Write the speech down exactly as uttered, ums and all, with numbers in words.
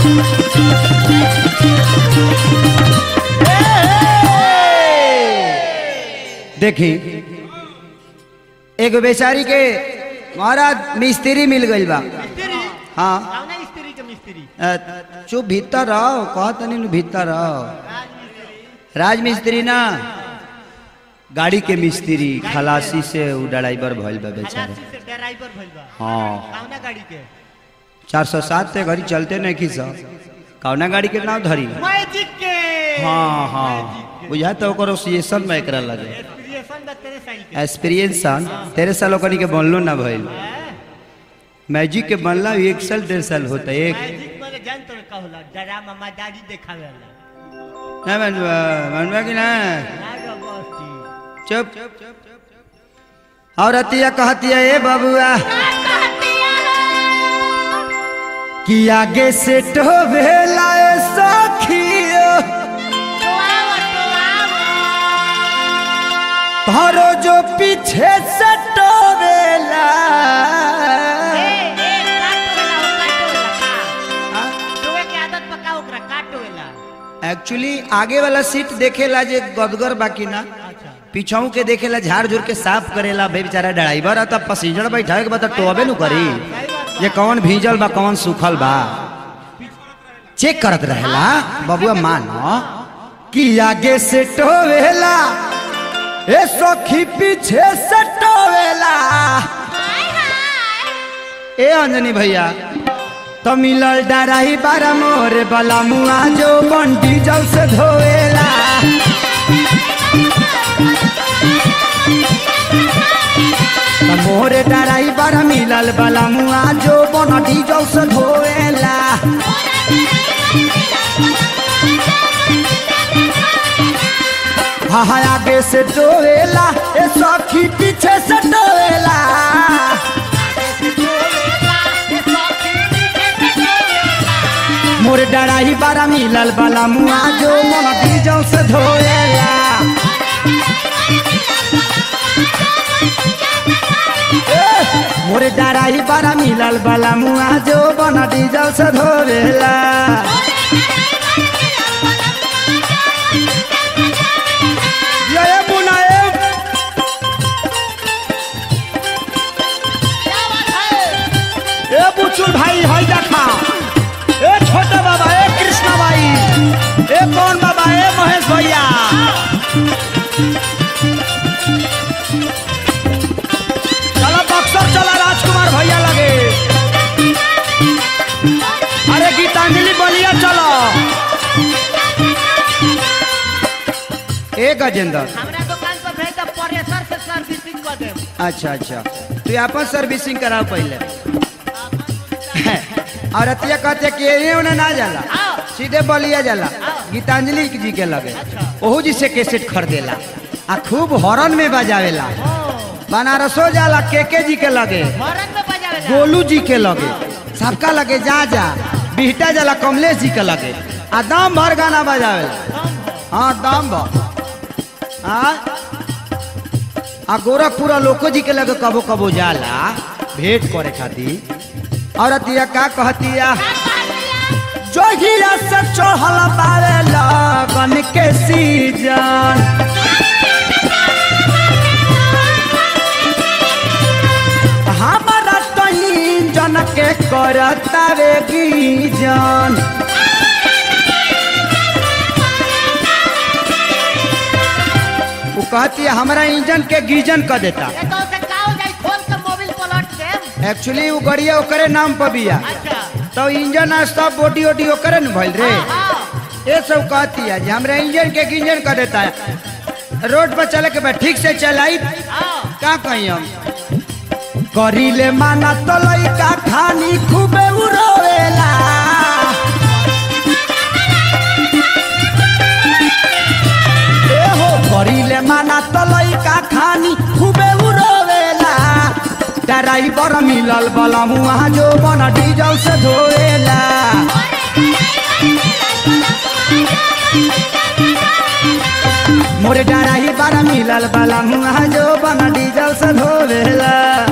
देखी एगो बेचारी के महाराज मिस्त्री मिल गई बा। हाँ चुप भीतर रहो कहत नहीं भीतर रहो। राज मिस्त्री ना गाड़ी के मिस्त्री खलासी से ड्राइवर भइल बा बेचारा। हाँ चार सौ सात से घड़ी चलते नहीं की सब कौना गाड़ी के नाम धरी मैजिक के। हाँ हाँ बुझा तो ओसिएशन में एकरा लगे एक्सपीरियंस तेरे साल ओकनी के बनलो ना भइल। मैजिक के बनला एक साल डेढ़ साल होता है। एक मैजिक माने जान तो का होला डरा मामा दादी देखावेला ना मनवा मनवा की ना चुप। और अतिया कहतिया ए बबुआ कि आगे से टोवेला सखियो धरो जो पीछे से टोवेला। एक्चुअली आगे वाला सीट देखेला जे गदगर बाकी ना पीछाऊ के देखेला झाड़ झूर के साफ करेला। बेचारा ड्राइवर तब पैसेंजर बैठावे के बाद टोबे नु करी ये कौन भीजल बा कौन सूखल बा चेक करत रहेला। बबुआ मानो कि आगे से टोवेला ए सखी पीछे से टोवेला। ए अंजनी भैया तो मिलल डराई बारा मोरे बला मुआ जो बंडी जल से धोएला। मोरे डराई बारा मिलल बला मुआ जो बंडी जल से धोएला। हाँ हाँ आगे से टोवेला ए सखी पीछे से टोवेला। मोर डराई बारा मिलल बाला मुआ जो मन डीजल से धोएला। मोर डराई बारा मिलल बाला मुआ जो मन डीजल से धोएला। ये मुना ए बुचुल भाई हई देखा ए छोटे बाबा ए कृष्णा भाई ए कौन बाबा ए महेश भैया चला बक्सर चला राजकुमार भैया लगे। अरे गीतांजलि बलिया चलो ए गजेंद्र हमरा दुकान पर भेज द प्रेशर से सर्विसिंग कर दे। अच्छा अच्छा तू अपन सर्विसिंग कराओ पहले। और अतिया कहते कि ये उन्हें ना जाला सीधे बलिया जाला गीतांजलि जी के लगे ओहू जी से कैसेट खरीदेला आ खूब हॉर्न में बजावेला। बनारसो जाला केके जी के लगे गोलू जी के लगे सबका लगे जा जा बिहटा जाला कमलेश जी के लगे आ दाम भर गाना बजावेला। हाँ दाम भर आ गोरखपुरा लोको जी के लगे कबो कबो जाला भेंट करे खातिर। और अतिया का कहतिया जोगिया से चढ़ल बारे लगन के सीजन हमारा तो इंजन के करता रे गीजन। वो कहती है हमारा इंजन के गीजन कर देता। एक्चुअली वो गड़िया ओकरे नाम पर बिया तो इंजन सब बॉडी वोडी ओकरे न भइल रे। ये सब कहती है जे हमरा इंजन के इंजन कर देता है रोड पर चले के बाद ठीक से चलाई का कहीं हम करीले माना तो लइका खानी खूबे उड़ावेला। ए हो करीले माना तो लइका खानी खूबे उड़ावेला। ड्राइवर मिलल बला मुआ जो बन डीजल से धोएला। मोरे ड्राइवर मिलल बला मुआ जो बन डीजल से धोएला।